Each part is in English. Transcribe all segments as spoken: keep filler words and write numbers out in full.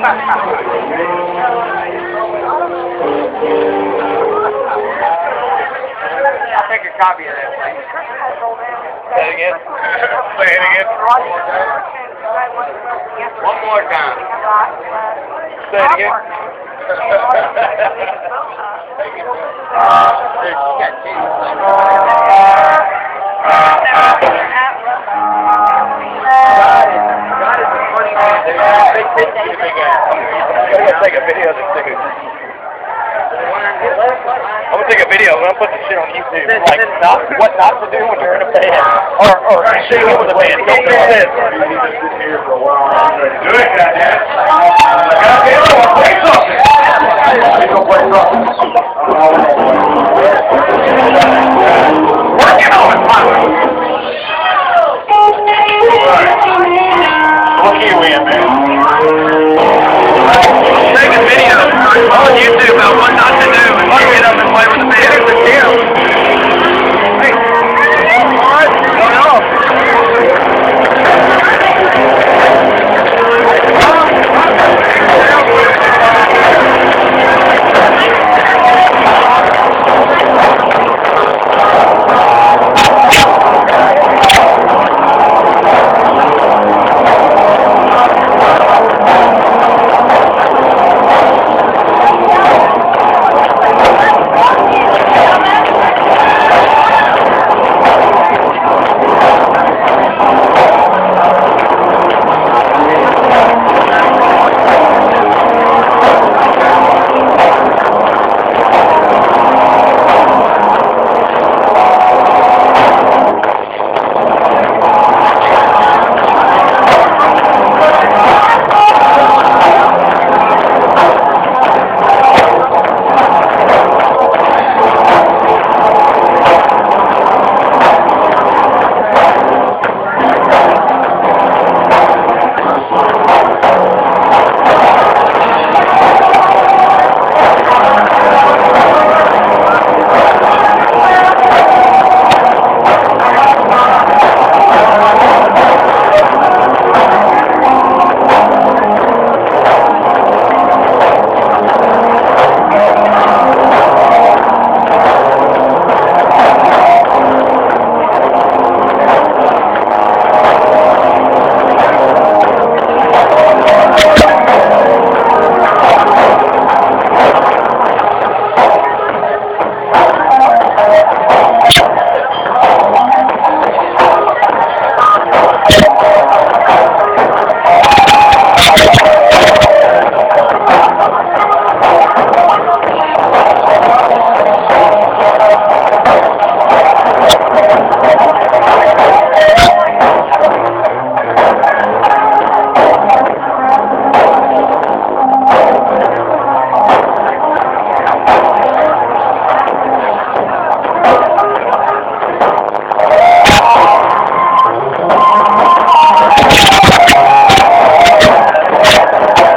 I'll take a copy of that, please. Say it again. Say it again. One more time. Say it again. Dude, you got God is a funny man, dude. Big, big, big, big ass. I'm gonna take a video of this dude. I'm gonna take a video. I'm gonna put this shit on YouTube. Like, not, what not to do when you're in a band, or or shooting with a band. Don't do this. Do it, goddamn. Goddamn, play something. Go play something. Working on it, man. What key we in, man? Take a video on YouTube about what not to do when you get up and play with the band. Here's the deal. Hey, all right, going off.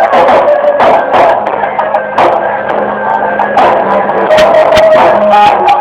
Bye.